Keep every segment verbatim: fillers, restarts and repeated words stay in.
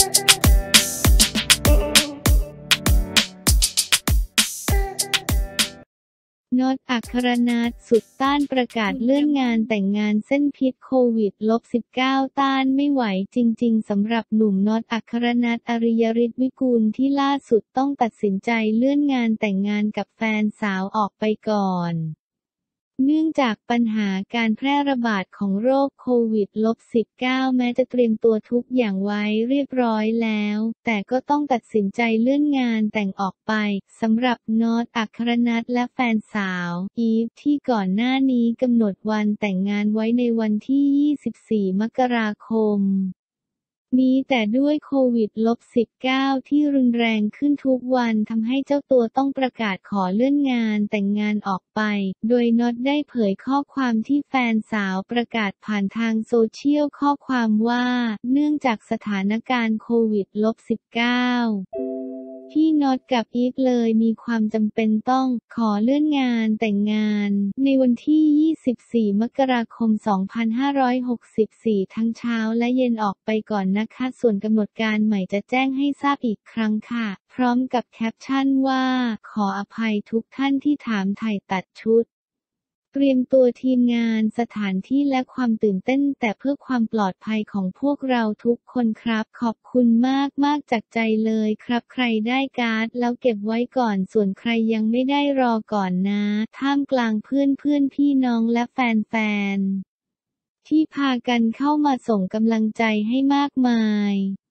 น็อต อัครนัท สุดต้านประกาศเลื่อนงานแต่งงานเส้นพิษโควิด สิบเก้า ต้านไม่ไหวจริงๆสำหรับหนุ่มน็อต อัครนัท อริยฤทธิ์วิกูลที่ล่าสุดต้องตัดสินใจเลื่อนงานแต่งงานกับแฟนสาวออกไปก่อนเนื่องจากปัญหาการแพร่ระบาดของโรคโควิด สิบเก้า แม้จะเตรียมตัวทุกอย่างไว้เรียบร้อยแล้วแต่ก็ต้องตัดสินใจเลื่อนงานแต่งออกไปสำหรับน็อต อัครนัทและแฟนสาวอีฟที่ก่อนหน้านี้กำหนดวันแต่งงานไว้ในวันที่ ยี่สิบสี่ มกราคมนี้แต่ด้วยโควิด สิบเก้า ที่รุนแรงขึ้นทุกวันทำให้เจ้าตัวต้องประกาศขอเลื่อนงานแต่งงานออกไปโดยน็อตได้เผยข้อความที่แฟนสาวประกาศผ่านทางโซเชียลข้อความว่าเนื่องจากสถานการณ์โควิด สิบเก้า พี่น็อตกับอีฟเลยมีความจำเป็นต้องขอเลื่อนงานแต่งงานในวันที่ ยี่สิบสี่ มกราคม สองพันห้าร้อยหกสิบสี่ ทั้งเช้าและเย็นออกไปก่อนนะคะส่วนกำหนดการใหม่จะแจ้งให้ทราบอีกครั้งค่ะพร้อมกับแคปชั่นว่าขออภัยทุกท่านที่ถามไถ่ตัดชุดเตรียมตัวทีมงานสถานที่และความตื่นเต้นแต่เพื่อความปลอดภัยของพวกเราทุกคนครับขอบคุณมากมากจากใจเลยครับใครได้การ์ดแล้วเก็บไว้ก่อนส่วนใครยังไม่ได้รอก่อนนะท่ามกลางเพื่อนเพื่อนพี่น้องและแฟนๆที่พากันเข้ามาส่งกำลังใจให้มากมาย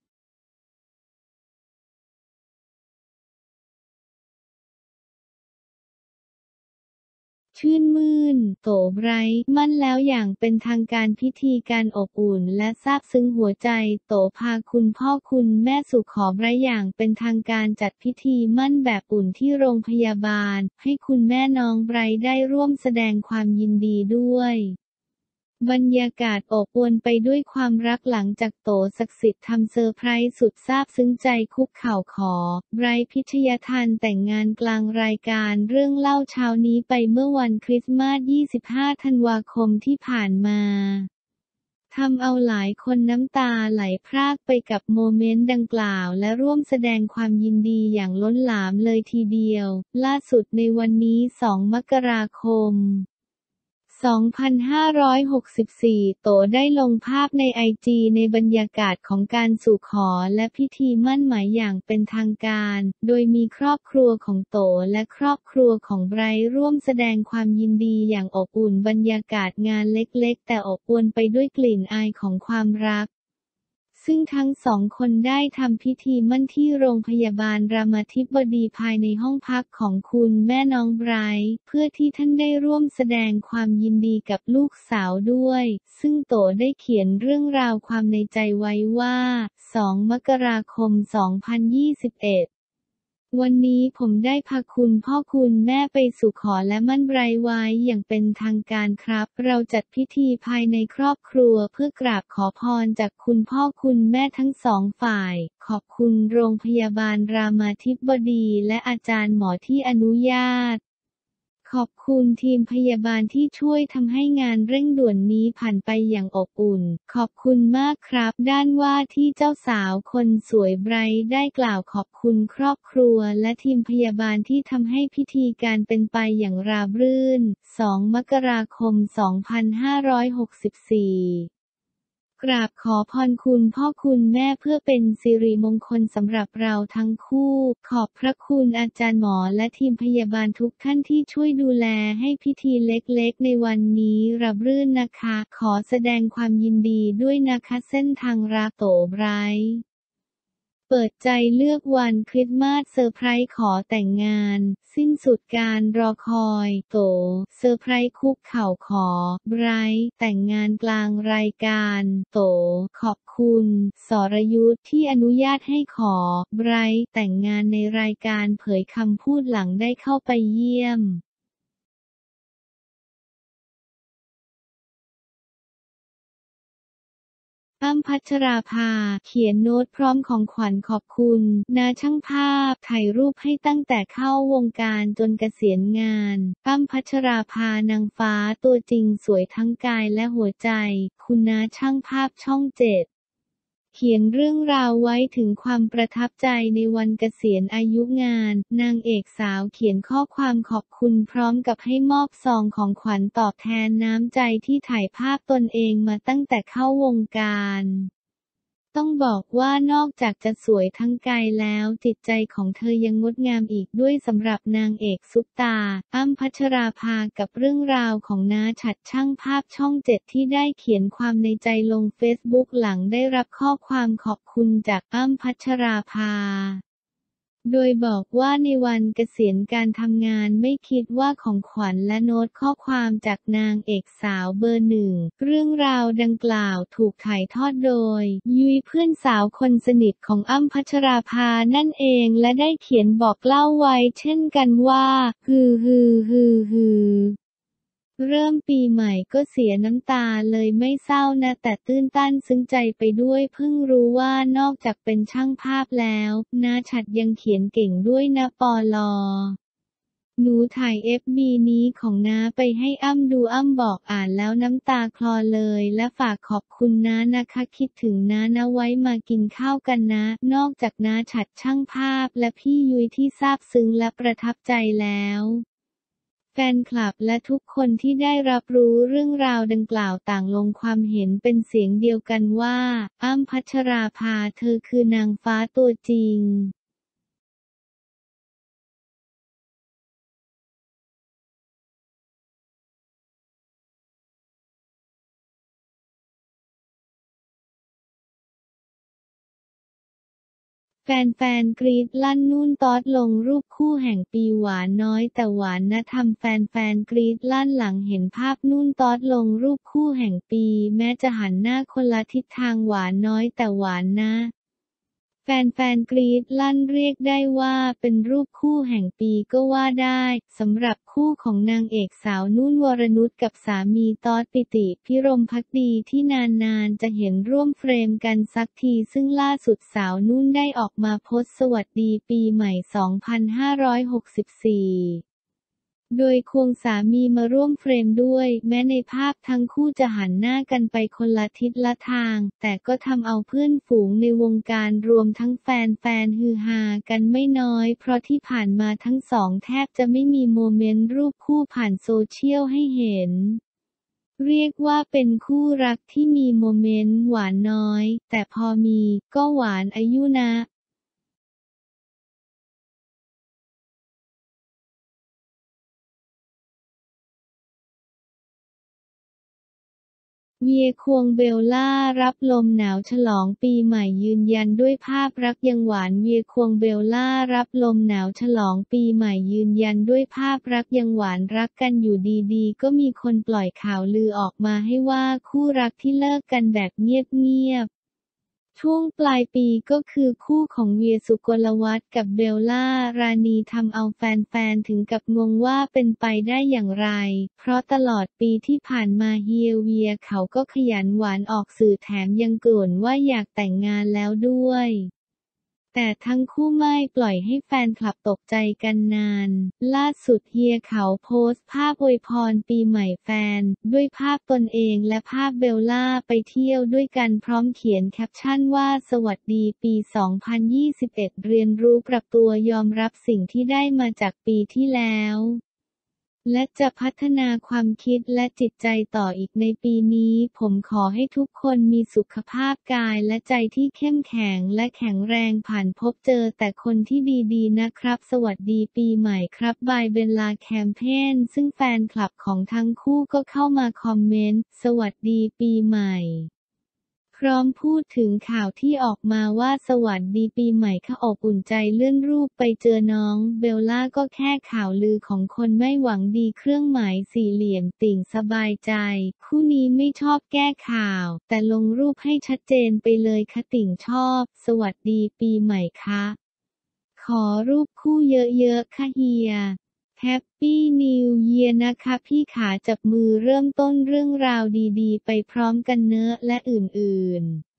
ชื่นมื่นโตไบรท์มั่นแล้วอย่างเป็นทางการพิธีการอบอุ่นและซาบซึ้งหัวใจโตพาคุณพ่อคุณแม่สู่ขอไบรท์อย่างเป็นทางการจัดพิธีมั่นแบบอุ่นที่โรงพยาบาลให้คุณแม่น้องไบรท์ได้ร่วมแสดงความยินดีด้วยบรรยากาศอบอวลไปด้วยความรักหลังจากโตศักดิ์สิทธิ์ทำเซอร์ไพรส์สุดซาบซึ้งใจคุกเข่าขอไบรท์พิชยทันแต่งงานกลางรายการเรื่องเล่าเช้านี้ไปเมื่อวันคริสต์มาส ยี่สิบห้า ธันวาคมที่ผ่านมาทำเอาหลายคนน้ำตาไหลพรากไปกับโมเมนต์ดังกล่าวและร่วมแสดงความยินดีอย่างล้นหลามเลยทีเดียวล่าสุดในวันนี้ สอง มกราคมสองพันห้าร้อยหกสิบสี่ โตได้ลงภาพในไอจีในบรรยากาศของการสู่ขอและพิธีมั่นหมายอย่างเป็นทางการโดยมีครอบครัวของโตและครอบครัวของไบรท์ร่วมแสดงความยินดีอย่างอบอุ่นบรรยากาศงานเล็กๆแต่อบอวลไปด้วยกลิ่นอายของความรักซึ่งทั้งสองคนได้ทำพิธีมั่นที่โรงพยาบาลรามาธิบดีภายในห้องพักของคุณแม่น้องไบรท์เพื่อที่ท่านได้ร่วมแสดงความยินดีกับลูกสาวด้วยซึ่งโตได้เขียนเรื่องราวความในใจไว้ว่า สอง มกราคม สองพันยี่สิบเอ็ดวันนี้ผมได้พาคุณพ่อคุณแม่ไปสู่ขอและมั่นไบรท์ไว้อย่างเป็นทางการครับเราจัดพิธีภายในครอบครัวเพื่อกราบขอพรจากคุณพ่อคุณแม่ทั้งสองฝ่ายขอบคุณโรงพยาบาลรามาธิบดีและอาจารย์หมอที่อนุญาตขอบคุณทีมพยาบาลที่ช่วยทำให้งานเร่งด่วนนี้ผ่านไปอย่างอบอุ่นขอบคุณมากครับด้านว่าที่เจ้าสาวคนสวยไบรท์ได้กล่าวขอบคุณครอบครัวและทีมพยาบาลที่ทำให้พิธีการเป็นไปอย่างราบรื่น สอง มกราคม สองพันห้าร้อยหกสิบสี่กราบขอพรคุณพ่อคุณแม่เพื่อเป็นสิริมงคลสำหรับเราทั้งคู่ขอบพระคุณอาจารย์หมอและทีมพยาบาลทุกท่านที่ช่วยดูแลให้พิธีเล็กๆในวันนี้ราบรื่นนะคะขอแสดงความยินดีด้วยนะคะเส้นทางรักโตไบรท์เปิดใจเลือกวันคริสต์มาสเซอร์ไพรส์ขอแต่งงานสิ้นสุดการรอคอยโตเซอร์ไพรส์คุกเข่าขอไบรท์แต่งงานกลางรายการโตขอบคุณสรยุทธที่อนุญาตให้ขอไบรท์แต่งงานในรายการเผยคำพูดหลังได้เข้าไปเยี่ยมอ้ำ พัชราภาเขียนโน้ตพร้อมของขวัญขอบคุณนาช่างภาพถ่ายรูปให้ตั้งแต่เข้าวงการจนเกษียณงานอ้ำ พัชราภานางฟ้าตัวจริงสวยทั้งกายและหัวใจคุณนาช่างภาพช่องเจ็ดเขียนเรื่องราวไว้ถึงความประทับใจในวันเกษียณอายุงานนางเอกสาวเขียนข้อความขอบคุณพร้อมกับให้มอบซองของขวัญตอบแทนน้ำใจที่ถ่ายภาพตนเองมาตั้งแต่เข้าวงการต้องบอกว่านอกจากจะสวยทั้งกายแล้วจิตใจของเธอยังงดงามอีกด้วยสำหรับนางเอกซุปตาอ้ำพัชราภากับเรื่องราวของน้าฉัตรช่างภาพช่องเจ็ดที่ได้เขียนความในใจลงเฟซบุ๊กหลังได้รับข้อความขอบคุณจากอ้ำพัชราภาโดยบอกว่าในวันเกษียณการทำงานไม่คิดว่าของขวัญและโน้ตข้อความจากนางเอกสาวเบอร์หนึ่งเรื่องราวดังกล่าวถูกถ่ายทอดโดยยุ้ยเพื่อนสาวคนสนิทของอ้ำพัชราภานั่นเองและได้เขียนบอกเล่าไว้เช่นกันว่าฮือฮือฮือฮือเริ่มปีใหม่ก็เสียน้ำตาเลยไม่เศร้านะแต่ตื้นตันซึ้งใจไปด้วยเพิ่งรู้ว่านอกจากเป็นช่างภาพแล้วน้าฉัตรยังเขียนเก่งด้วยนะปลอหนูถ่าย เอฟ บี นี้ของน้าไปให้อ้ำดูอ้ำบอกอ่านแล้วน้ำตาคลอเลยและฝากขอบคุณน้านะคะคิดถึงน้านะไว้มากินข้าวกันนะนอกจากน้าฉัตรช่างภาพและพี่ยุ้ยที่ซาบซึ้งและประทับใจแล้วแฟนคลับและทุกคนที่ได้รับรู้เรื่องราวดังกล่าวต่างลงความเห็นเป็นเสียงเดียวกันว่าอ้ำพัชราภาเธอคือนางฟ้าตัวจริงแฟนๆกรี๊ดลั่นนุ่นต๊อดลงรูปคู่แห่งปีหวานน้อยแต่หวานนะทำแฟนๆกรี๊ดลั่นหลังเห็นภาพนุ่นต๊อดลงรูปคู่แห่งปีแม้จะหันหน้าคนละทิศทางหวานน้อยแต่หวานนะแฟนๆกรี๊ดลั่นเรียกได้ว่าเป็นรูปคู่แห่งปีก็ว่าได้สำหรับคู่ของนางเอกสาวนุ่นวรนุชกับสามีต๊อดปิติพิรมภักดีที่นานๆจะเห็นร่วมเฟรมกันสักทีซึ่งล่าสุดสาวนุ่นได้ออกมาโพสต์สวัสดีปีใหม่ สองพันห้าร้อยหกสิบสี่ โดยควงสามีมาร่วมเฟรมด้วยแม้ในภาพทั้งคู่จะหันหน้ากันไปคนละทิศละทางแต่ก็ทำเอาเพื่อนฝูงในวงการรวมทั้งแฟนๆฮือฮากันไม่น้อยเพราะที่ผ่านมาทั้งสองแทบจะไม่มีโมเมนต์รูปคู่ผ่านโซเชียลให้เห็นเรียกว่าเป็นคู่รักที่มีโมเมนต์หวานน้อยแต่พอมีก็หวานอายุนะเวียควงเบลล่ารับลมหนาวฉลองปีใหม่ยืนยันด้วยภาพรักยังหวานเวียควงเบลล่ารับลมหนาวฉลองปีใหม่ยืนยันด้วยภาพรักยังหวานรักกันอยู่ดีๆก็มีคนปล่อยข่าวลือออกมาให้ว่าคู่รักที่เลิกกันแบบเงียบช่วงปลายปีก็คือคู่ของเวียสุกลวัฒน์กับเบลล่ารานีทำเอาแฟนๆถึงกับงงว่าเป็นไปได้อย่างไรเพราะตลอดปีที่ผ่านมาเฮียเวียเขาก็ขยันหวานออกสื่อแถมยังกล่าวว่าอยากแต่งงานแล้วด้วยแต่ทั้งคู่ไม่ปล่อยให้แฟนคลับตกใจกันนานล่าสุดเฮียเขาโพสต์ภาพอวยพรปีใหม่แฟนด้วยภาพตนเองและภาพเบลล่าไปเที่ยวด้วยกันพร้อมเขียนแคปชั่นว่าสวัสดีปี สองพันยี่สิบเอ็ด เรียนรู้ปรับตัวยอมรับสิ่งที่ได้มาจากปีที่แล้วและจะพัฒนาความคิดและจิตใจต่ออีกในปีนี้ผมขอให้ทุกคนมีสุขภาพกายและใจที่เข้มแข็งและแข็งแรงผ่านพบเจอแต่คนที่ดีๆนะครับสวัสดีปีใหม่ครับบายเบลลาแคมเปญซึ่งแฟนคลับของทั้งคู่ก็เข้ามาคอมเมนต์สวัสดีปีใหม่พร้อมพูดถึงข่าวที่ออกมาว่าสวัสดีปีใหม่ค่ะอบอุ่นใจเลื่อนรูปไปเจอน้องเบลล่าก็แค่ข่าวลือของคนไม่หวังดีเครื่องหมายสี่เหลี่ยมติ่งสบายใจคู่นี้ไม่ชอบแก้ข่าวแต่ลงรูปให้ชัดเจนไปเลยค่ะติ่งชอบสวัสดีปีใหม่ค่ะขอรูปคู่เยอะๆค่ะเฮียแฮปปี้นิวเยียร์นะคะพี่ขาจับมือเริ่มต้นเรื่องราวดีๆไปพร้อมกันเนอะและอื่นๆ